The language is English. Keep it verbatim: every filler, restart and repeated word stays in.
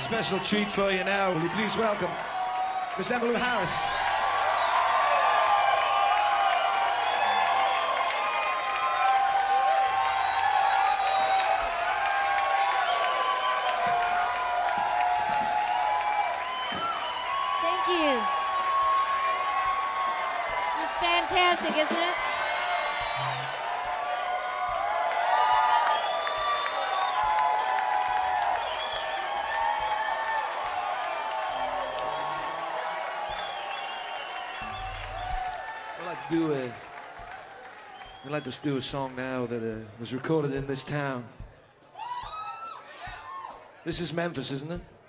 Special treat for you now. Will you please welcome Miss Emmylou Harris. Thank you. This is fantastic, isn't it? I'd like to do a, I'd like to do a song now that uh, was recorded in this town. This is Memphis, isn't it?